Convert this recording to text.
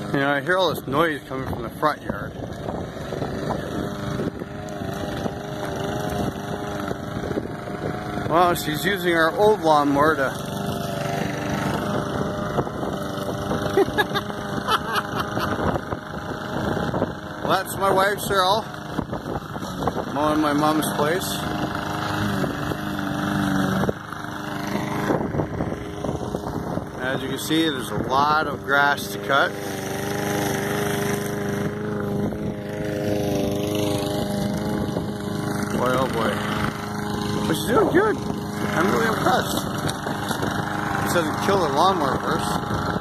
You know, I hear all this noise coming from the front yard. Well, she's using our old lawnmower to well, that's my wife Cheryl mowing my mom's place. As you can see, there's a lot of grass to cut. Boy, oh boy. But she's doing good. I'm really impressed. This doesn't kill the lawnmower first.